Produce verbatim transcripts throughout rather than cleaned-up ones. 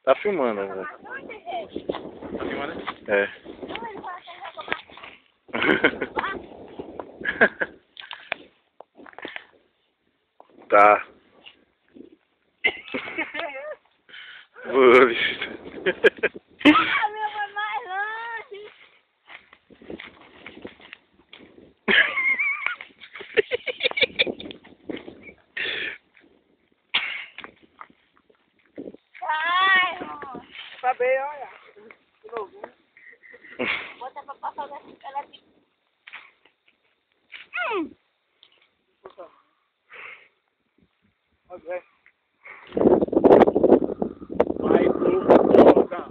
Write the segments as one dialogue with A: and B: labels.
A: Tá filmando, velho.
B: Tá filmando?
A: É. Tá. Boa, bicho.
C: A minha foi mais longe. Ai,
B: Tá bem, olha. De novo.
C: bota pra passar nessa cara aqui. Hum.
B: Ok. Michael.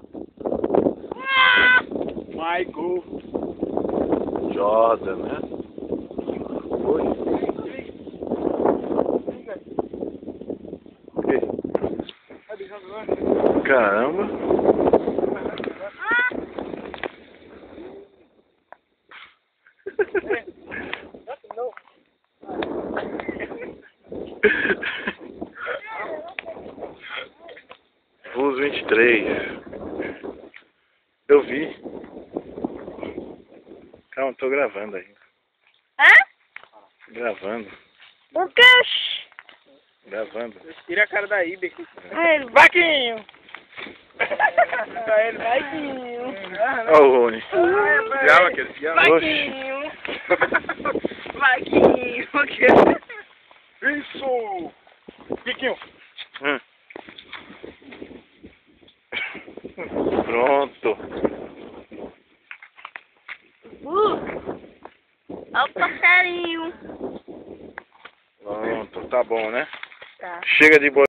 B: Michael.
A: Jordan, né? Oi. Caramba. Bulls vinte e três. Eu vi. Calma, tô gravando ainda.
C: Hã?
A: Gravando.
C: O quê?
A: Gravando.
B: Tira a cara daí, Beco.
C: Ele,
B: Vaquinho!
C: Ele, Vaquinho.
A: Ó o Rony.
B: Grava aquele.
C: Vaquinho. Vaquinho. O quê?
B: Isso! Biquinho!
A: Hum. Pronto.
C: Uh, olha o passarinho.
A: Pronto, tá bom, né?
C: Tá.
A: Chega de